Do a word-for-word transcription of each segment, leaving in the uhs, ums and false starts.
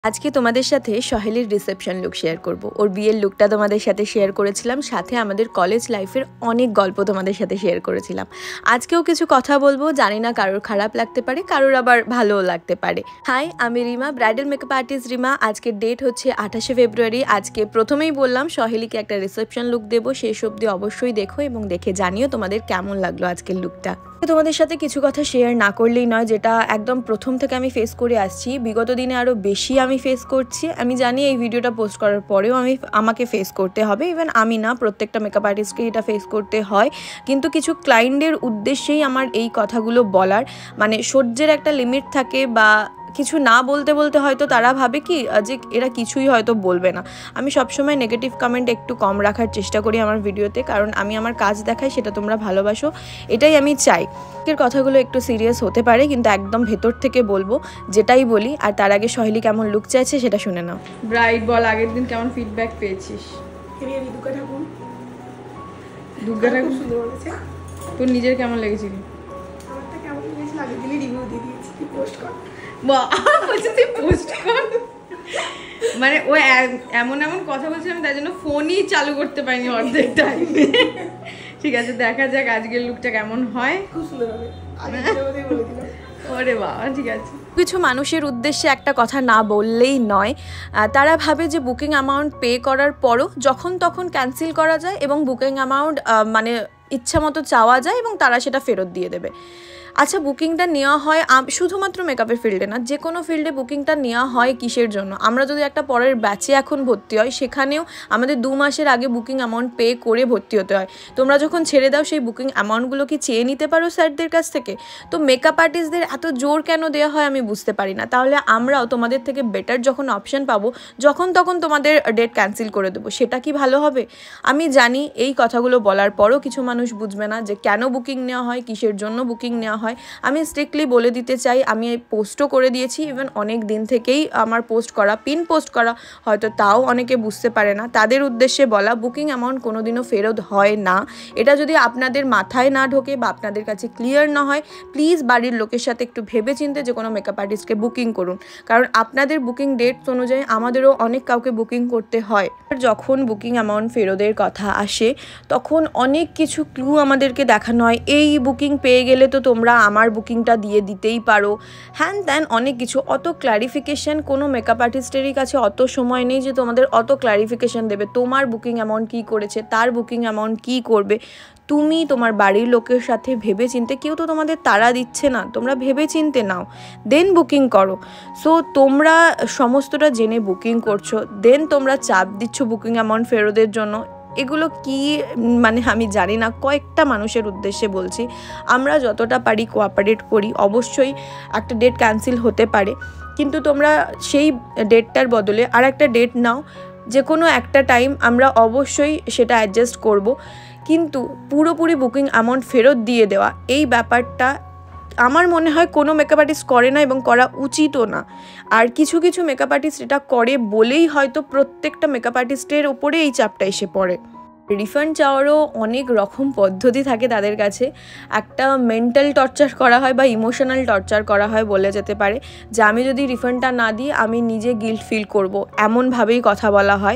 আজকে তোমাদের সাথে সহেলির রিসেপশন লুক শেয়ার করব। ওর বিয়ের লুকটা তোমাদের সাথে শেয়ার করেছিলাম, সাথে আমাদের কলেজ লাইফের অনেক গল্প তোমাদের সাথে শেয়ার করেছিলাম। আজকেও কিছু কথা বলবো, জানি না কারোর খারাপ লাগতে পারে, কারোর আবার ভালোও লাগতে পারে। হাই, আমি Rima, bridal makeup artist Rima. আজকের ডেট হচ্ছে আঠাশে ফেব্রুয়ারি। আজকে প্রথমেই বললাম সহেলিকে একটা রিসেপশন লুক দেবো, শেষ অবধি অবশ্যই দেখো এবং দেখে জানিও তোমাদের কেমন লাগলো আজকের লুকটা। তোমাদের সাথে কিছু কথা শেয়ার না করলেই নয়, যেটা একদম প্রথম থেকে আমি ফেস করে আসছি, বিগত দিনে আরও বেশি আমি ফেস করছি। আমি জানি এই ভিডিওটা পোস্ট করার পরেও আমি আমাকে ফেস করতে হবে, ইভেন আমি না, প্রত্যেকটা মেকআপ আর্টিস্টকে এটা ফেস করতে হয়। কিন্তু কিছু ক্লায়েন্টের উদ্দেশ্যেই আমার এই কথাগুলো বলার, মানে সহ্যের একটা লিমিট থাকে, বা কিছু না বলতে বলতে হয়তো তারা ভাবে কি যে এরা কিছুই হয়তো বলবে না। আমি সবসময় নেগেটিভ কমেন্ট একটু কম রাখার চেষ্টা করি আমার ভিডিওতে, কারণ আমি আমার কাজ দেখাই, সেটা তোমরা ভালোবাসো, এটাই আমি চাই। এর কথাগুলো একটু সিরিয়াস হতে পারে, কিন্তু একদম ভেতর থেকে বলবো যেটাই বলি। আর তার আগে সহেলি কেমন লুক চাইছে সেটা শুনে নাও। ব্রাইড বল, আগের দিন কেমন ফিডব্যাক পেয়েছিস? দুর্গা ঠাকুর সুন্দর বলেছে। তোর নিজের কেমন লেগেছিল? আমারটা কেমন লেগেছিল আগের দিনই রিভিউ দিয়ে দিয়েছি, কি পোস্ট কর। মানে ও এমন এমন কথা বলছে, আমি তাই জন্য ফোনই চালু করতে পারিনি অর্ধেক টাইম। ঠিক আছে, দেখা যাক আজকের লুকটা কেমন হয়। খুব সুন্দর হবে, ওরে বাবা। ঠিক আছে, কিছু মানুষের উদ্দেশ্যে একটা কথা না বললেই নয়। তারা ভাবে যে বুকিং অ্যামাউন্ট পে করার পরও যখন তখন ক্যান্সেল করা যায় এবং বুকিং অ্যামাউন্ট মানে ইচ্ছা মতো চাওয়া যায় এবং তারা সেটা ফেরত দিয়ে দেবে। আচ্ছা, বুকিংটা নেওয়া হয় শুধুমাত্র মেকআপের ফিল্ডে না, যে কোনো ফিল্ডে বুকিংটা নেওয়া হয় কিসের জন্য? আমরা যদি একটা পরের ব্যাচে এখন ভর্তি হয়, সেখানেও আমাদের দু মাসের আগে বুকিং অ্যামাউন্ট পে করে ভর্তি হতে হয়। তোমরা যখন ছেড়ে দাও, সেই বুকিং অ্যামাউন্টগুলো কি চেয়ে নিতে পারো স্যারদের কাছ থেকে? তো মেকআপ আর্টিস্টদের এত জোর কেন দেওয়া হয় আমি বুঝতে পারি না। তাহলে আমরাও তোমাদের থেকে বেটার যখন অপশান পাবো, যখন তখন তোমাদের ডেট ক্যান্সেল করে দেবো, সেটা কি ভালো হবে? আমি জানি এই কথাগুলো বলার পরও কিছু মানুষ বুঝবে না যে কেন বুকিং নেওয়া হয়, কিসের জন্য বুকিং নেওয়া হয়। আমি স্ট্রিক্টলি বলে দিতে চাই, আমি পোস্টও করে দিয়েছি, ইভেন অনেক দিন থেকেই আমার পোস্ট করা, পিন পোস্ট করা, হয়তো তাও অনেকে বুঝতে পারে না। তাদের উদ্দেশ্যে বলা, বুকিং অ্যামাউন্ট কোনোদিনও ফেরত হয় না। এটা যদি আপনাদের মাথায় না ঢোকে বা আপনাদের কাছে ক্লিয়ার না হয়, প্লিজ বাড়ির লোকের সাথে একটু ভেবে চিন্তে যে কোনো মেকআপ আর্টিস্টকে বুকিং করুন, কারণ আপনাদের বুকিং ডেটস অনুযায়ী আমাদেরও অনেক কাউকে বুকিং করতে হয়। যখন বুকিং অ্যামাউন্ট ফেরতের কথা আসে, তখন অনেক কিছু ক্লু আমাদেরকে দেখানো হয়। এই বুকিং পেয়ে গেলে তো তোমরা আমার বুকিংটা দিয়ে দিতেই পারো, হ্যান ত্যান অনেক কিছু। অত ক্ল্যারিফিকেশান কোনো মেকআপ আর্টিস্টেরই কাছে অত সময় নেই যে তোমাদের অত ক্ল্যারিফিকেশান দেবে। তোমার বুকিং অ্যামাউন্ট কী করেছে, তার বুকিং অ্যামাউন্ট কী করবে, তুমি তোমার বাড়ির লোকের সাথে ভেবে চিনতে, কেউ তো তোমাদের তাড়া দিচ্ছে না, তোমরা ভেবে চিনতে নাও, দেন বুকিং করো। সো তোমরা সমস্তটা জেনে বুকিং করছো, দেন তোমরা চাপ দিচ্ছ বুকিং অ্যামাউন্ট ফেরতের জন্য। এগুলো কি মানে আমি জানি না, কয়েকটা মানুষের উদ্দেশ্যে বলছি। আমরা যতটা পারি কোঅপারেট করি, অবশ্যই একটা ডেট ক্যান্সেল হতে পারে, কিন্তু তোমরা সেই ডেটটার বদলে আর একটা ডেট নাও, যে কোনো একটা টাইম, আমরা অবশ্যই সেটা অ্যাডজাস্ট করব। কিন্তু পুরোপুরি বুকিং অ্যামাউন্ট ফেরত দিয়ে দেওয়া, এই ব্যাপারটা আমার মনে হয় কোনো মেকআপ আর্টিস্ট করে না এবং করা উচিতও না। আর কিছু কিছু মেকআপ আর্টিস্ট এটা করে বলেই হয়তো প্রত্যেকটা মেকআপ আর্টিস্টের ওপরে এই চাপটা এসে পড়ে। রিফান্ড চাওয়ারও অনেক রকম পদ্ধতি থাকে তাদের কাছে। একটা মেন্টাল টর্চার করা হয় বা ইমোশনাল টর্চার করা হয় বলে যেতে পারে, যে আমি যদি রিফান্ডটা না দিই আমি নিজে গিল্ট ফিল করব, এমনভাবেই কথা বলা হয়।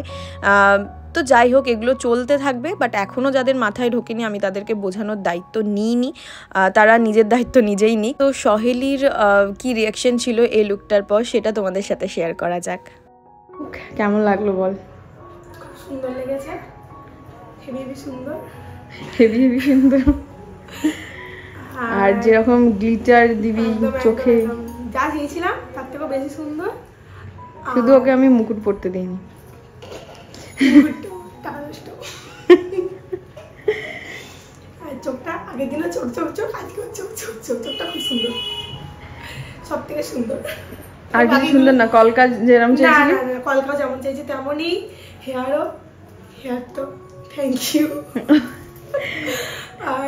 তো যাই হোক, এগুলো চলতে থাকবে, বাট এখনও যাদের মাথায় ঢোকেনি আমি তাদেরকে বোঝানোর দায়িত্ব নিইনি, তারা নিজের দায়িত্ব নিজেই নিই। তো সহেলির কি রিয়াকশন ছিল এই লুকটার পর, সেটা তোমাদের সাথে শেয়ার করা যাক। কেমন লাগলো বল? খুব সুন্দর লেগেছে, হেভি হেভি সুন্দর, হেভি হেভি সুন্দর। আর যেরকম গ্লিটার দিবি চোখে, যা চেয়েছিলাম তার থেকেও বেশি সুন্দর। শুধু ওকে আমি মুকুট পরতে দিইনি। চোখটা আগের দিনে চোখ চোখ চোখ, আজকে চোখ চোখ চোখ, চোখটা খুব সুন্দর, সব থেকে সুন্দর। আর কিছু সুন্দর না, কলকাজ যেরকম চাইছি, কলকা যেমন চাইছি তেমনই। হেয়ারও, হেয়ার তো থ্যাংক ইউ। আর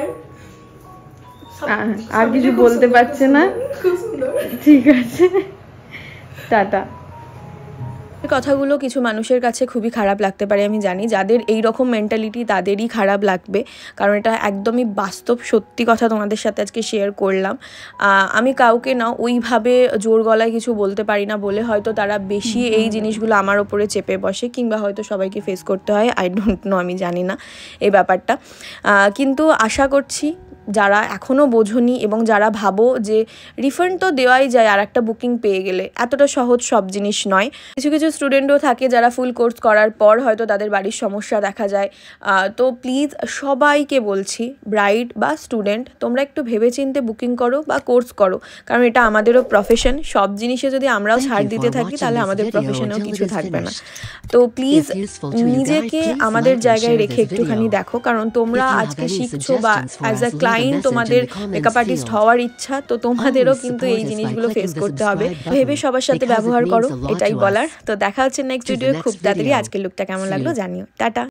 আর কিছু বলতে পারছে না, খুব সুন্দর। ঠিক আছে, টাটা। এই কথাগুলো কিছু মানুষের কাছে খুবই খারাপ লাগতে পারে, আমি জানি। যাদের এই রকম মেন্টালিটি তাদেরই খারাপ লাগবে, কারণ এটা একদমই বাস্তব সত্যি কথা তোমাদের সাথে আজকে শেয়ার করলাম। আমি কাউকে না ওইভাবে জোর গলায় কিছু বলতে পারি না বলে হয়তো তারা বেশি এই জিনিসগুলো আমার ওপরে চেপে বসে, কিংবা হয়তো সবাইকে ফেস করতে হয়, আই ডোন্ট নো, আমি জানি না এই ব্যাপারটা। কিন্তু আশা করছি যারা এখনও বোঝনি এবং যারা ভাবো যে রিফান্ড তো দেওয়াই যায় আর একটা বুকিং পেয়ে গেলে, এতটা সহজ সব জিনিস নয়। কিছু কিছু স্টুডেন্টও থাকে যারা ফুল কোর্স করার পর হয়তো তাদের বাড়ির সমস্যা দেখা যায়। তো প্লিজ সবাইকে বলছি, ব্রাইড বা স্টুডেন্ট, তোমরা একটু ভেবেচিন্তে বুকিং করো বা কোর্স করো, কারণ এটা আমাদেরও প্রফেশন। সব জিনিসে যদি আমরাও ছাড় দিতে থাকি তাহলে আমাদের প্রফেশনেও কিছু থাকবে না। তো প্লিজ নিজেকে আমাদের জায়গায় রেখে একটুখানি দেখো, কারণ তোমরা আজকে শিখছো বা অ্যাজ আ ক্লায়েন্ট তোমাদের মেকআপ আর্টিস্ট হওয়ার ইচ্ছা, তো তোমাদেরও কিন্তু এই জিনিসগুলো ফেস করতে হবে। ভেবে সবার সাথে ব্যবহার করো, এটাই বলার। তো দেখা হচ্ছে নেক্সট ভিডিও খুব তাড়াতাড়ি। আজকের লুকটা কেমন লাগলো জানিও। টাটা।